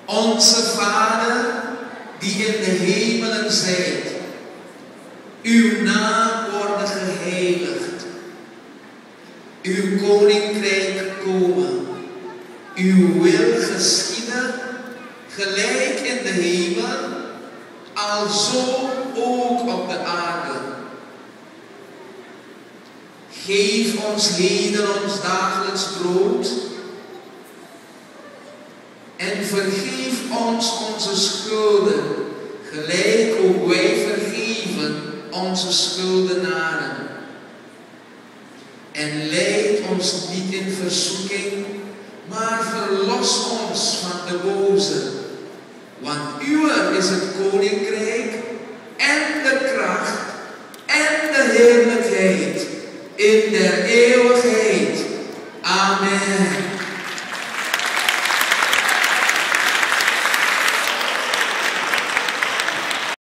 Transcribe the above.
Onze Vader, die in de hemelen zijt, uw naam wordt geheiligd, uw koninkrijk komen, uw wil geschieden, gelijk in de hemel, alzo ook op de aarde. Geef ons heden ons dagelijks brood en vergeef ons onze schulden, gelijk ook wij vergeven onze schuldenaren. En leid ons niet in verzoeking, maar verlos ons van de boze. Want uw is het koninkrijk en de kracht en de heerlijkheid in der eeuwigheid. Amen.